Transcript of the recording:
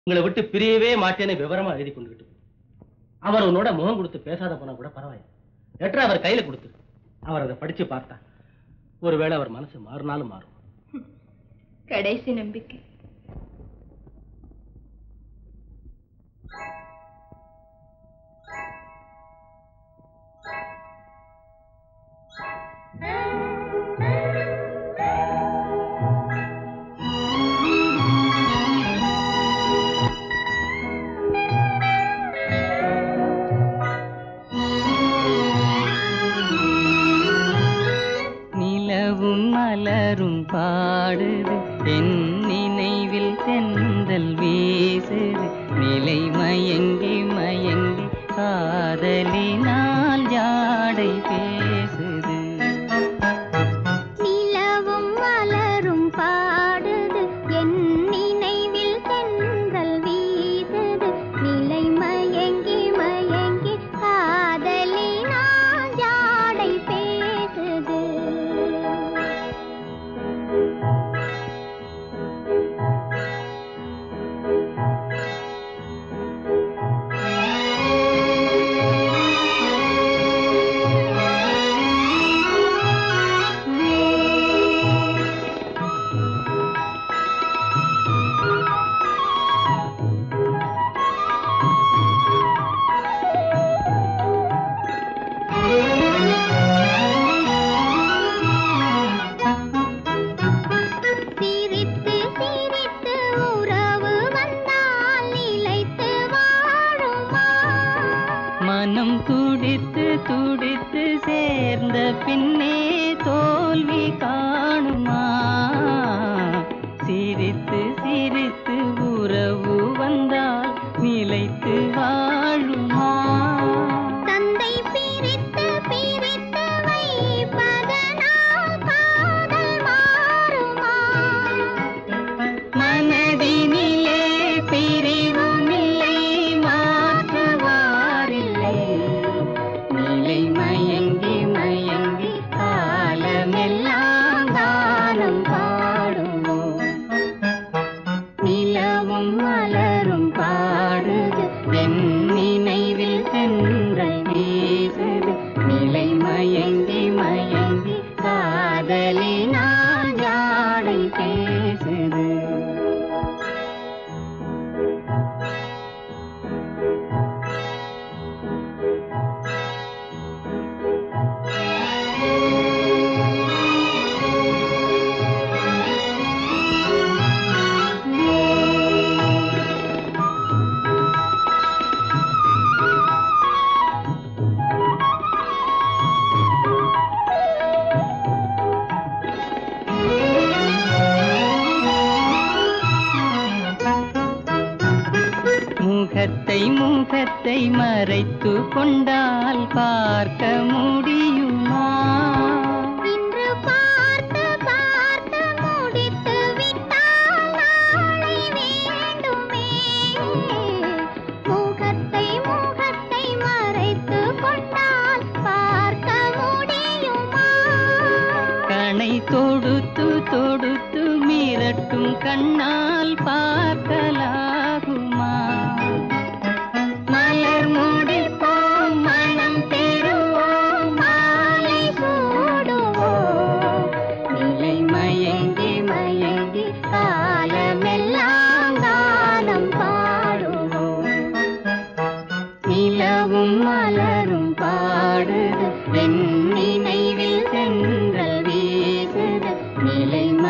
உங்களை விட்டு பிரியவே மாட்டேன்னு விவரமா எழுதி கொண்டுகிட்டு அவர் உன்னோட முகம் கொடுத்து பேசாத போனா கூட பரவாயில்லை. லெட்டர் அவர் கையில கொடுத்து அவர் அதை படிச்சு பார்த்தா ஒருவேளை அவர் மனசு மாறினாலும் மாறும். கடைசி நம்பிக்கை. மலரும் பாடுது என் நினைவில் தென்றல் வீசுது நிலை மயங்கி மயங்கி காதலினால் ஜாடை பேசுது. நிலவும் மலரும் பாடுது என் நினைவில் தென்றல் வீசுது நிலை மயங்கி மயங்கி காதலினால் ஜாடை பேசுது. மனம் துடித்து துடித்து சேர்ந்த பின்னே தோல்வி காணுமா சிரித்து சிரித்து உறவு வந்தால் நிலைத்து வாழுமா. தந்தை பிரித்து பிரித்து வைப்பதனால் காதல் மாறுமா. மனதினிலே பிரிவுமில்லை மாற்றுவாரில்லை நிலை மயங்கி மயங்கி காலமெல்லாம் காலம் பாடுவோம். நிலவும் மலரும் பாடுது என் நினைவில் தென்றல் வீசுது நிலை மயங்கி மயங்கி காதலினால் ஜாடை பேசுது. முகத்தை முகத்தை மறைத்து கொண்டால் பார்க்க முடியுமா. இன்று பார்த்து பார்த்து முடித்து விட்டால் நாளை வேண்டுமே. முகத்தை முகத்தை மறைத்து கொண்டால் பார்க்க முடியுமா. கணை தொடுத்து தொடுத்து மிரட்டும் கண்ணால் பார்க்கலாகுமா. மலர் முடிப்போம் மனம் பெறுவோம் மாலை சூடுவோம் நிலை மயங்கி மயங்கி காலமெல்லாம் காலம் பாடுவோம். நிலவும் மலரும் பாடுது என் நினைவில் தென்றல் வீசுது நிலை